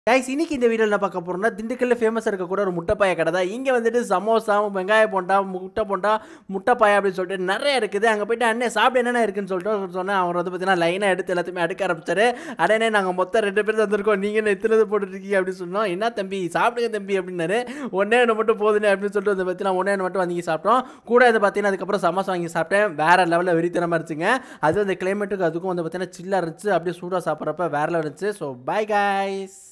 Guys இன்னைக்கு இந்த வீடியோவில் என்ன பார்க்க போறோம்னா திண்டுக்கல்ல ஃபேமஸாக இருக்கக்கூட ஒரு முட்டை பாயா கடை தான். இங்கே வந்துட்டு சமோசா, வெங்காய போண்டா, முட்டை பாயா அப்படின்னு சொல்லிட்டு நிறைய இருக்குது. அங்கே போயிட்டு அண்ணே சாப்பிட்டு என்னென்ன இருக்குன்னு சொல்லிட்டு சொன்னேன். அவர் வந்து பார்த்தீங்கன்னா லைனாக எடுத்து எல்லாத்தையுமே அடுக்க ஆரம்பிச்சாரு. அடனே நாங்கள் மொத்தம் 2 பேர் தந்திருக்கோம், நீங்கள் என்ன எத்தனை போட்டுருக்கீங்க அப்படின்னு சொன்னோம். என்ன தம்பி சாப்பிடுங்க தம்பி அப்படின்னாரு. ஒன்றே ஒன்று மட்டும் போதுனே அப்படின்னு சொல்லிட்டு வந்து பார்த்தீங்கன்னா ஒன்றே ஒன்று மட்டும் வாங்கி சாப்பிட்டோம். கூட இதை பார்த்தீங்கன்னா அதுக்கப்புறம் சமோசா வாங்கி சாப்பிட்டேன். வேறு லெவலில் வெறித்தனமாக இருந்துச்சுங்க. அது அந்த கிளைமேட்டுக்கு அதுக்கும் வந்து பார்த்தீங்கன்னா சில்லாக இருந்துச்சு. அப்படியே சூடாக சாப்பிட்றப்ப வேற லெவல் இருந்துச்சு. So bye guys.